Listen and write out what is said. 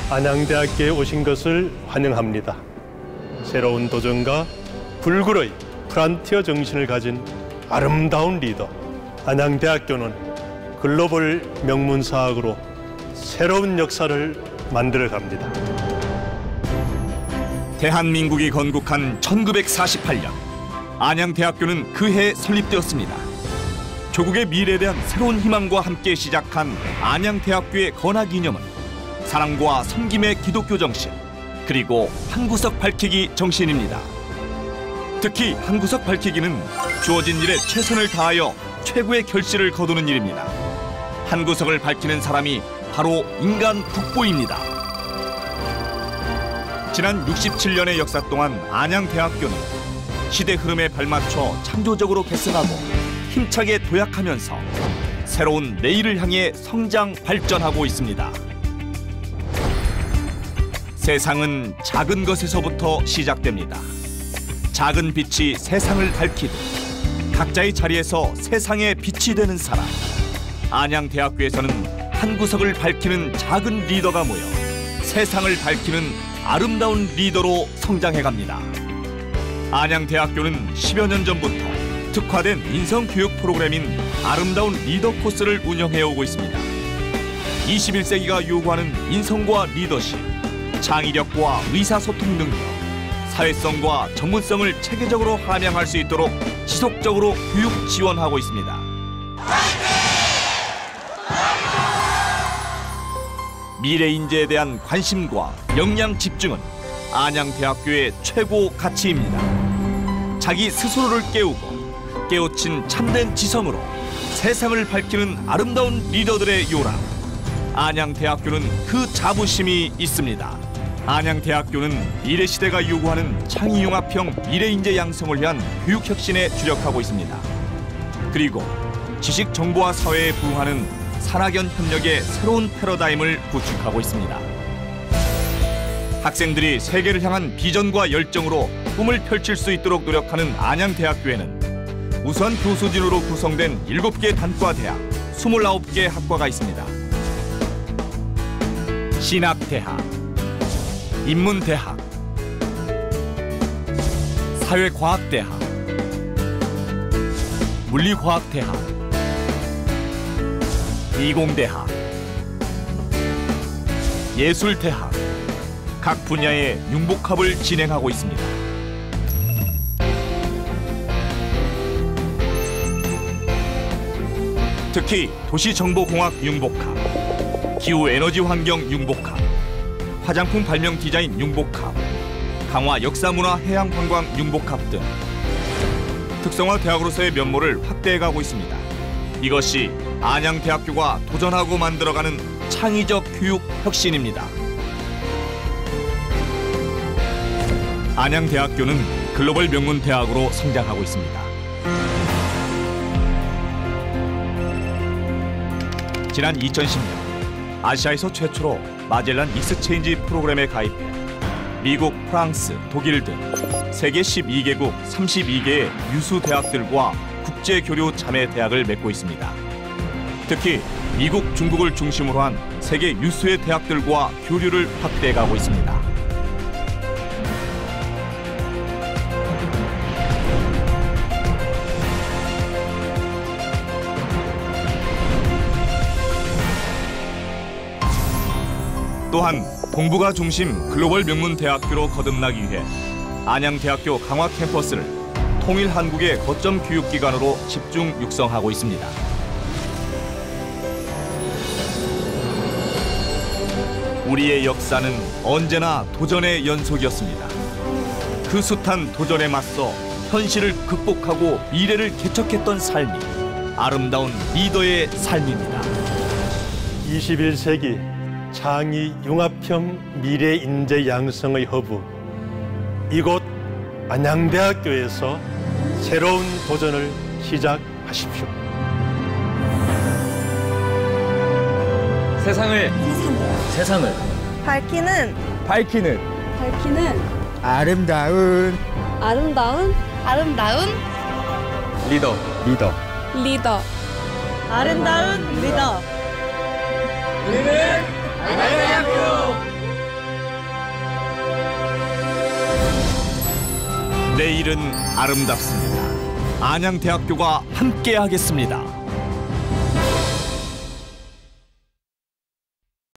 안양대학교에 오신 것을 환영합니다. 새로운 도전과 불굴의 프란티어 정신을 가진 아름다운 리더, 안양대학교는 글로벌 명문사학으로 새로운 역사를 만들어갑니다. 대한민국이 건국한 1948년, 안양대학교는 그해 설립되었습니다. 조국의 미래에 대한 새로운 희망과 함께 시작한 안양대학교의 건화 기념은 사랑과 섬김의 기독교 정신, 그리고 한 구석 밝히기 정신입니다. 특히 한 구석 밝히기는 주어진 일에 최선을 다하여 최고의 결실을 거두는 일입니다. 한 구석을 밝히는 사람이 바로 인간 국보입니다. 지난 67년의 역사 동안 안양대학교는 시대 흐름에 발맞춰 창조적으로 개선하고 힘차게 도약하면서 새로운 내일을 향해 성장 발전하고 있습니다. 세상은 작은 것에서부터 시작됩니다. 작은 빛이 세상을 밝히듯 각자의 자리에서 세상의 빛이 되는 사람. 안양대학교에서는 한 구석을 밝히는 작은 리더가 모여 세상을 밝히는 아름다운 리더로 성장해갑니다. 안양대학교는 10여 년 전부터 특화된 인성교육 프로그램인 아름다운 리더 코스를 운영해오고 있습니다. 21세기가 요구하는 인성과 리더십, 창의력과 의사소통 능력, 사회성과 전문성을 체계적으로 함양할 수 있도록 지속적으로 교육 지원하고 있습니다. 미래 인재에 대한 관심과 역량 집중은 안양대학교의 최고 가치입니다. 자기 스스로를 깨우고 깨우친 참된 지성으로 세상을 밝히는 아름다운 리더들의 요람. 안양대학교는 그 자부심이 있습니다. 안양대학교는 미래시대가 요구하는 창의융합형 미래인재 양성을 위한 교육혁신에 주력하고 있습니다. 그리고 지식정보화 사회에 부응하는 산학연 협력의 새로운 패러다임을 구축하고 있습니다. 학생들이 세계를 향한 비전과 열정으로 꿈을 펼칠 수 있도록 노력하는 안양대학교에는 우수한 교수진으로 구성된 7개 단과대학, 29개 학과가 있습니다. 신학대학, 인문대학, 사회과학대학, 물리과학대학, 이공대학, 예술대학, 각 분야의 융복합을 진행하고 있습니다. 특히 도시정보공학 융복합, 기후에너지환경 융복합, 화장품 발명 디자인 융복합, 강화 역사문화 해양관광 융복합 등 특성화 대학으로서의 면모를 확대해가고 있습니다. 이것이 안양대학교가 도전하고 만들어가는 창의적 교육 혁신입니다. 안양대학교는 글로벌 명문 대학으로 성장하고 있습니다. 지난 2010년 아시아에서 최초로 마젤란 익스체인지 프로그램에 가입해 미국, 프랑스, 독일 등 세계 12개국 32개의 유수 대학들과 국제교류 자매 대학을 맺고 있습니다. 특히 미국, 중국을 중심으로 한 세계 유수의 대학들과 교류를 확대해가고 있습니다. 또한 동북아 중심 글로벌 명문 대학교로 거듭나기 위해 안양대학교 강화 캠퍼스를 통일 한국의 거점 교육기관으로 집중 육성하고 있습니다. 우리의 역사는 언제나 도전의 연속이었습니다. 그 숱한 도전에 맞서 현실을 극복하고 미래를 개척했던 삶이 아름다운 리더의 삶입니다. 21세기 창의 융합형 미래 인재 양성의 허브, 이곳 안양대학교에서 새로운 도전을 시작하십시오. 세상을 밝히는 아름다운 리더 아름다운 리더. 우리는 안양대학교 내일은 아름답습니다. 안양대학교가 함께하겠습니다.